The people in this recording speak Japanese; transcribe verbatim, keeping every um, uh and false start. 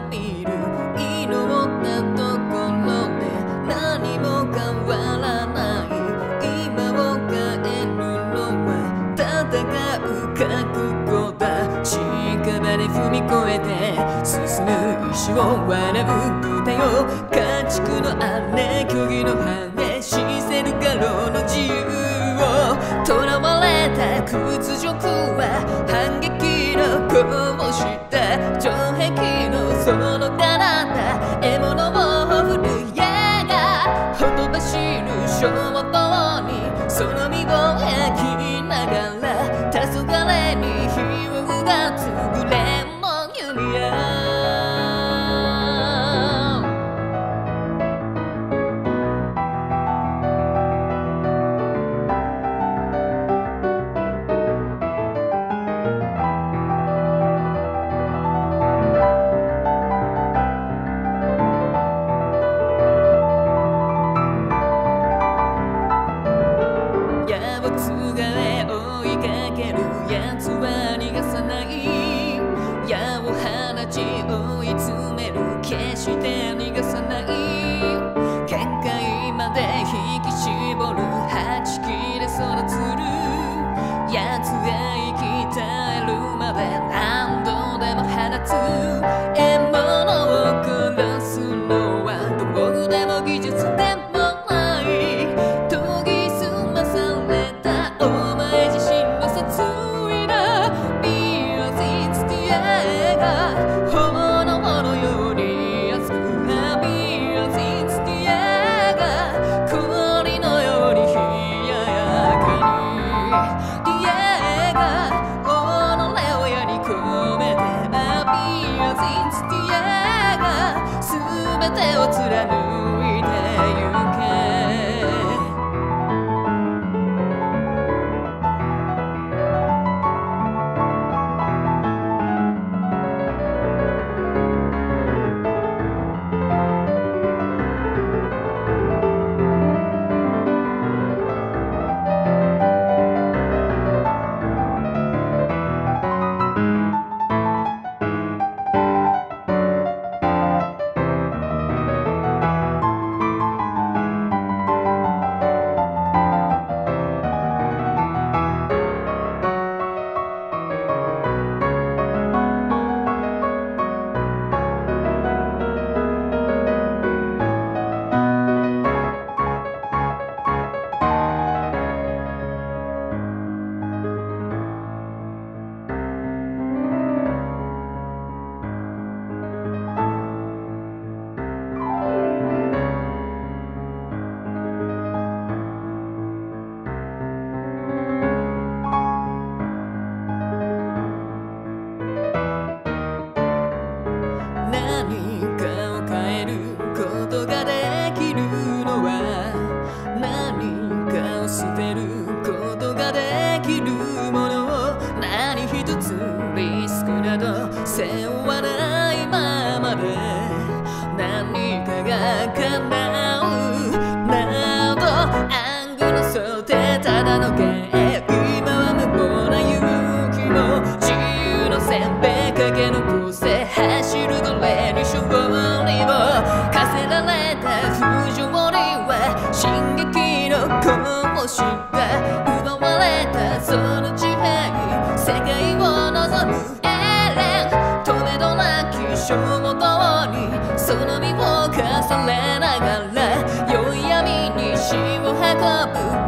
見る祈ったところで何も変わらない。今を変えるのは戦う覚悟だ。屍で踏み越えて進む石を笑う舞台を家畜の姉虚偽の羽しせるガロの自由を囚われた屈辱は反撃のこうした城壁のその彼方獲物を振る矢がほとばしる衝動にその身を焼きながら黄昏に火をうつグレンの弓矢。その身を重ねながら宵闇に死を運ぶ